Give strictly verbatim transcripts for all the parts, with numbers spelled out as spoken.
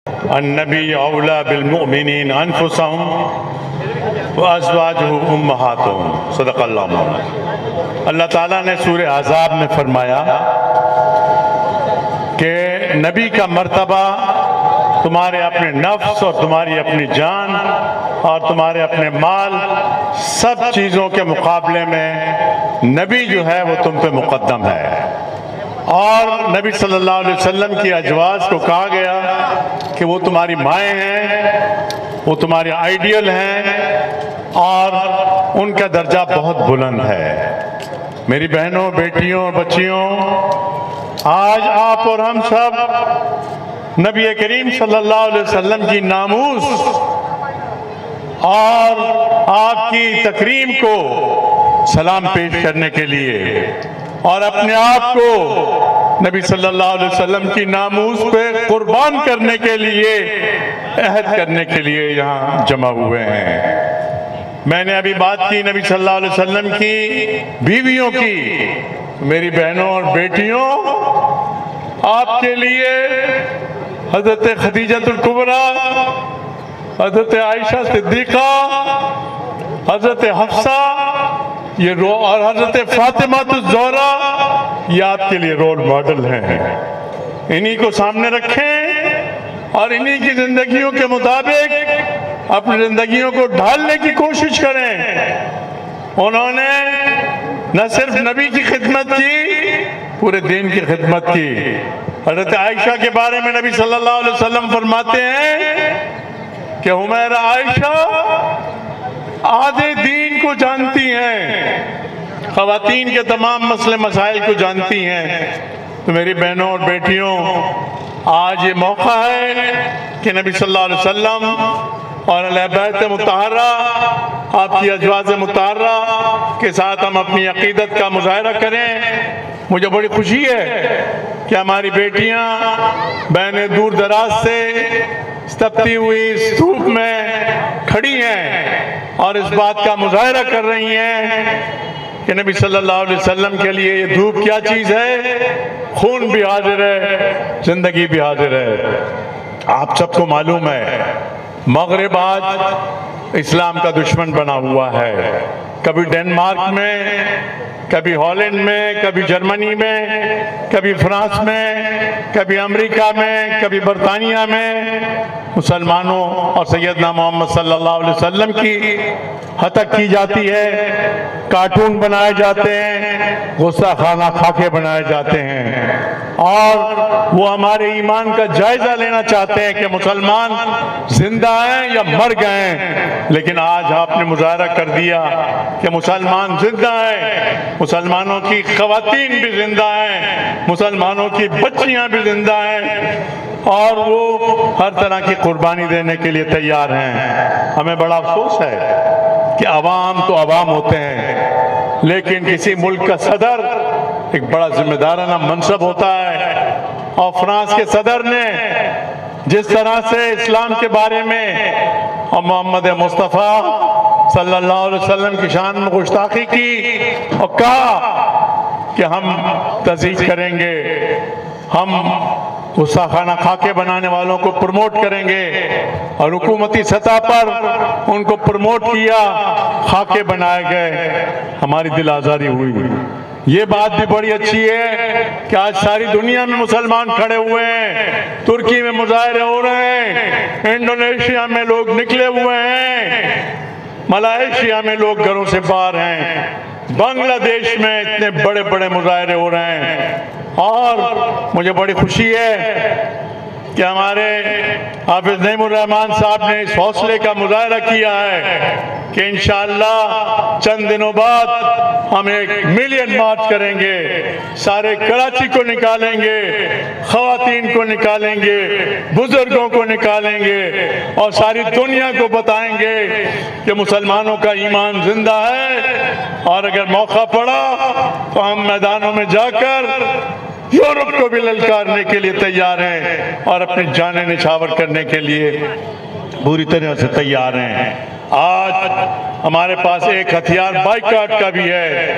النبی اولا بالمؤمنین انفسهم وازواجہ امہاتہم، صدق اللہ مولانا۔ اللہ تعالیٰ نے سورہ احزاب میں فرمایا کہ نبی کا مرتبہ تمہارے اپنے نفس اور تمہاری اپنی جان اور تمہارے اپنے مال سب چیزوں کے مقابلے میں نبی جو ہے وہ تم پہ مقدم ہے۔ اور نبی صلی اللہ علیہ وسلم کی ازواج کو کہا گیا کہ وہ تمہاری مائیں ہیں، وہ تمہارے آئیڈیل ہیں اور ان کا درجہ بہت بلند ہے۔ میری بہنوں، بیٹیوں، بچیوں، آج آپ اور ہم سب نبی کریم صلی اللہ علیہ وسلم کی ناموس اور آپ کی تکریم کو سلام پیش کرنے کے لیے اور اپنے آپ کو نبی صلی اللہ علیہ وسلم کی ناموس پہ قربان کرنے کے لیے عہد کرنے کے لیے یہاں جمع ہوئے ہیں۔ میں نے ابھی بات کی نبی صلی اللہ علیہ وسلم کی بیویوں کی۔ میری بہنوں اور بیٹیوں، آپ کے لیے حضرت خدیجۃ الکبریٰ، حضرت عائشہ صدیقہ، حضرت حفصہ یہ رو اور حضرت فاطمہ الزہرا یہ آپ کے لیے رول ماڈل ہیں۔ انہی کو سامنے رکھیں اور انہی کی زندگیوں کے مطابق اپنی زندگیوں کو ڈھالنے کی کوشش کریں۔ انہوں نے نہ صرف نبی کی خدمت کی، پورے دین کی خدمت کی۔ حضرت عائشہ کے بارے میں نبی صلی اللہ علیہ وسلم فرماتے ہیں کہ حمیرہ عائشہ آدھے دین کو جانتی ہیں، خواتین کے تمام مسئلے مسائل کو جانتی ہیں۔ تو میری بہنوں اور بیٹیوں، آج یہ موقع ہے کہ نبی صلی اللہ علیہ وسلم اور اہل بیت مطہرہ، آپ کی ازواج مطہرہ کے ساتھ ہم اپنی عقیدت کا مظاہرہ کریں۔ مجھے بڑی خوشی ہے کہ ہماری بیٹیاں بہنیں دور دراز سے تپتی ہوئی اس دھوپ میں کھڑی ہیں اور اس بات کا مظاہرہ کر رہی ہیں کہ نبی صلی اللہ علیہ وسلم کے لیے یہ دھوپ کیا چیز ہے۔ خون بھی حاضر ہے، زندگی بھی حاضر ہے۔ آپ سب کو معلوم ہے مغرب آج اسلام کا دشمن بنا ہوا ہے۔ کبھی ڈنمارک میں، کبھی ہالینڈ میں، کبھی جرمنی میں، کبھی فرانس میں، کبھی امریکہ میں، کبھی برطانیہ میں مسلمانوں اور سیدنا محمد صلی اللہ علیہ وسلم کی ہتک کی جاتی ہے، کارٹون بنائے جاتے ہیں، غصہ خانہ خاکے بنائے جاتے ہیں، اور وہ ہمارے ایمان کا جائزہ لینا چاہتے ہیں کہ مسلمان زندہ ہیں یا مر گئے ہیں۔ لیکن آج آپ نے مظاہرہ کر دیا کہ مسلمان زندہ ہیں، مسلمانوں کی خواتین بھی زندہ ہیں، مسلمانوں کی بچیاں بھی زندہ ہیں، اور وہ ہر طرح کی قربانی دینے کے لیے تیار ہیں۔ ہمیں بڑا افسوس ہے کہ عوام تو عوام ہوتے ہیں، لیکن کسی ملک کا صدر ایک بڑا ذمہ دارانہ منصب ہوتا ہے، اور فرانس کے صدر نے جس طرح سے اسلام کے بارے میں اور محمد مصطفیٰ صلی اللہ علیہ وسلم کی شان میں گستاخی کی اور کہا کہ ہم تضحیک کریں گے، ہم غصہ خانہ خاکے بنانے والوں کو پروموٹ کریں گے، اور حکومتی سطح پر ان کو پروموٹ کیا، خاکے بنائے گئے، ہماری دل آزاری ہوئی۔ یہ بات بھی بڑی اچھی ہے کہ آج ساری دنیا میں مسلمان کھڑے ہوئے ہیں، ترکی میں مظاہرے ہو رہے ہیں، انڈونیشیا میں لوگ نکلے ہوئے ہیں، ملائیشیا میں لوگ گھروں سے باہر ہیں، بنگلہ دیش میں اتنے بڑے بڑے مظاہرے ہو رہے ہیں، اور مجھے بڑی خوشی ہے کہ ہمارے حافظ نعیم الرحمن صاحب نے اس حوصلے کا مظاہرہ کیا ہے کہ انشاءاللہ چند دنوں بعد ہم ایک ملین مارچ کریں گے، سارے کراچی کو نکالیں گے، خواتین کو نکالیں گے، بزرگوں کو نکالیں گے، اور ساری دنیا کو بتائیں گے کہ مسلمانوں کا ایمان زندہ ہے، اور اگر موقع پڑا تو ہم میدانوں میں جا کر یورپ کو بھی للکارنے کے لیے تیار ہیں اور اپنی جانیں نچھاور کرنے کے لیے پوری طرح سے تیار ہیں۔ آج ہمارے پاس ایک ہتھیار بائیکاٹ کا بھی ہے،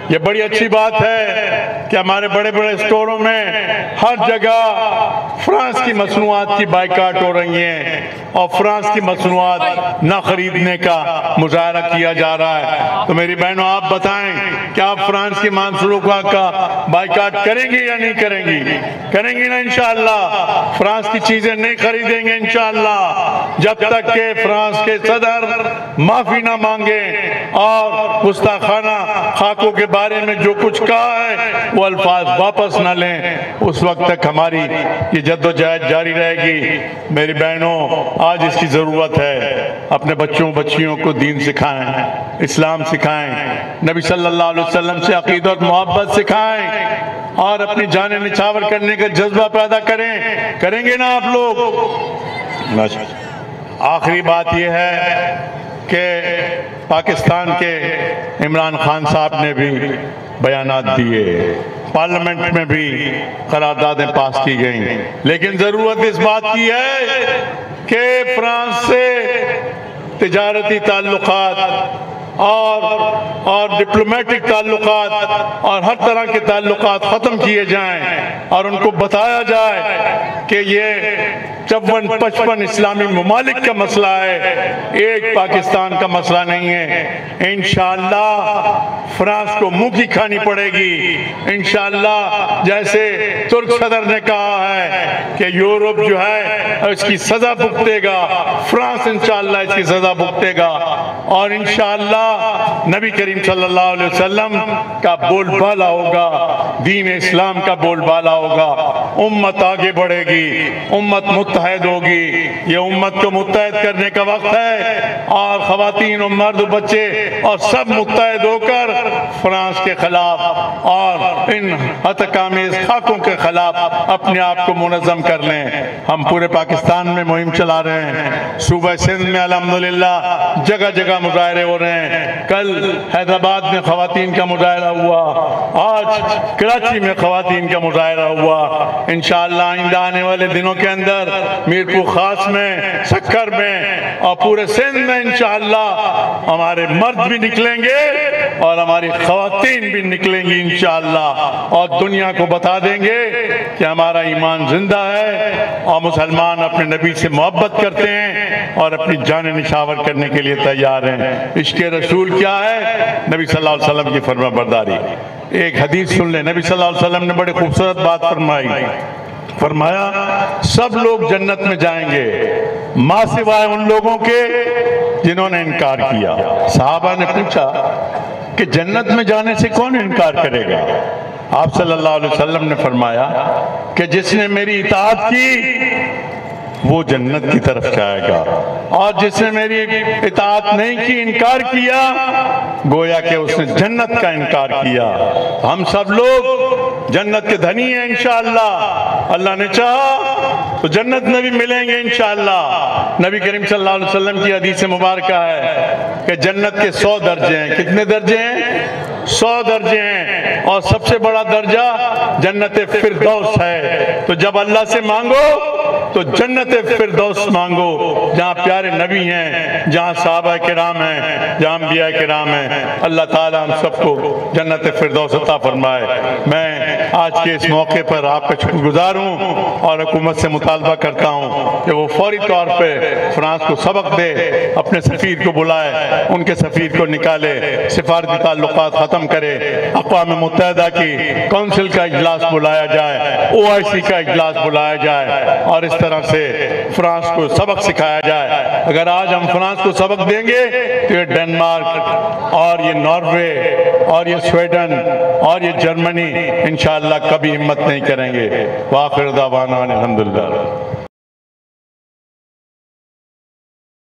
یہ بڑی اچھی بات ہے کہ ہمارے بڑے بڑے اسٹوروں میں ہر جگہ فرانس کی مصنوعات کی بائیکاٹ ہو رہی ہیں اور فرانس کی مصنوعات نہ خریدنے کا مظاہرہ کیا جا رہا ہے۔ تو میری بہنوں آپ بتائیں کہ آپ فرانس کی مصنوعات کا بائیکاٹ کریں گی یا نہیں کریں گی؟ کریں گی نا انشاءاللہ؟ فرانس کی چیزیں نہیں خریدیں گے انشاءاللہ جب تک کہ فرانس کے صدر معافی نہ مانگیں اور گستاخانہ خاکوں کے بارے میں جو کچھ کہا ہے وہ الفاظ واپس نہ لیں، اس وقت تک ہماری یہ جد و جہد جاری رہے گی۔ میری بہنوں آج اس کی ضرورت ہے، اپنے بچوں بچیوں کو دین سکھائیں، اسلام سکھائیں، نبی صلی اللہ علیہ وسلم سے عقیدت اور محبت سکھائیں اور اپنی جانیں نچھاور کرنے کا جذبہ پیدا کریں۔ کریں گے نا آپ لوگ؟ آخری بات یہ ہے کہ پاکستان کے عمران خان صاحب نے بھی بیانات دیے، پارلیمنٹ میں بھی قراردادیں پاس کی گئیں، لیکن ضرورت اس بات کی ہے کہ فرانس سے تجارتی تعلقات اور اور ڈپلومیٹک تعلقات اور ہر طرح کے تعلقات ختم کیے جائیں اور ان کو بتایا جائے کہ یہ چون پچپن اسلامی ممالک کا مسئلہ ہے، ایک پاکستان کا مسئلہ نہیں ہے۔ انشاءاللہ فرانس کو منہ کی کھانی پڑے گی، انشاءاللہ جیسے ترک صدر نے کہا ہے کہ یورپ جو ہے اس کی سزا بھگتے گا، فرانس انشاءاللہ اس کی سزا بھگتے گا، اور انشاءاللہ نبی کریم صلی اللہ علیہ وسلم کا بول بالا ہوگا، دین اسلام کا بول بالا ہوگا، امت آگے بڑھے گی، امت متحد ہوگی۔ یہ امت کو متحد کرنے کا وقت ہے اور خواتین و مرد و بچے اور سب متحد ہو کر فرانس کے خلاف اور ان ہتکامیز خاکوں کے خلاف اپنے آپ کو منظم کر لیں۔ ہم پورے پاکستان میں مہم چلا رہے ہیں، صوبہ سندھ میں الحمدللہ جگہ جگہ مظاہرے ہو رہے ہیں۔ کل حیدرآباد میں خواتین کا مظاہرہ ہوا، آج کراچی میں خواتین کا مظاہرہ ہوا۔ انشاءاللہ آئندہ آنے والے دنوں کے اندر میرپور خاص میں، سکر میں اور پورے سندھ میں انشاءاللہ ہمارے مرد بھی نکلیں گے اور ہماری خواتین بھی نکلیں گی انشاءاللہ، اور دنیا کو بتا دیں گے کہ ہمارا ایمان زندہ ہے اور مسلمان اپنے نبی سے محبت کرتے ہیں اور اپنی جانیں نچھاور کرنے کے لیے تیار ہیں۔ عشق رسول کیا ہے؟ نبی صلی اللہ علیہ وسلم کی فرما برداری۔ ایک حدیث سن لیں، نبی صلی اللہ علیہ وسلم نے بڑی خوبصورت بات فرمائی، فرمایا سب لوگ جنت میں جائیں گے ماں سوائے ان لوگوں کے جنہوں نے انکار کیا۔ صحابہ نے پوچھا کہ جنت میں جانے سے کون انکار کرے گا؟ آپ صلی اللہ علیہ وسلم نے فرمایا کہ جس نے میری اطاعت کی وہ جنت کی طرف جائے گا، اور جس نے میری اطاعت نہیں کی، انکار کیا، گویا کہ اس نے جنت کا انکار کیا۔ ہم سب لوگ جنت کے دھنی ہیں انشاءاللہ، اللہ نے چاہا تو جنت میں بھی ملیں گے انشاءاللہ۔ نبی کریم صلی اللہ علیہ وسلم کی حدیث مبارکہ ہے کہ جنت کے سو درجے ہیں۔ کتنے درجے ہیں؟ سو درجے ہیں، اور سب سے بڑا درجہ جنت فردوس ہے۔ تو جب اللہ سے مانگو تو جنت فردوس مانگو، جہاں پیارے نبی ہیں، جہاں صحابہ کرام ہیں، جہاں انبیاء کرام ہیں۔ اللہ تعالیٰ ہم سب کو جنت فردوس عطا فرمائے۔ میں آج کے اس موقع پر آپ کا شکر گزار ہوں اور حکومت سے مطالبہ کرتا ہوں کہ وہ فوری طور پہ فرانس کو سبق دے، اپنے سفیر کو بلائے، ان کے سفیر کو نکالے، سفارتی تعلقات ختم کرے، اقوام متحدہ کی کونسل کا اجلاس بلایا جائے، او آئی سی کا اجلاس بلایا جائے، اور اس طرح سے فرانس کو سبق سکھایا جائے۔ اگر آج ہم فرانس کو سبق دیں گے تو یہ ڈنمارک اور یہ ناروے اور یہ سویڈن اور یہ جرمنی انشاءاللہ کبھی ہمت نہیں کریں گے۔ وآخر دعوانا الحمدللہ۔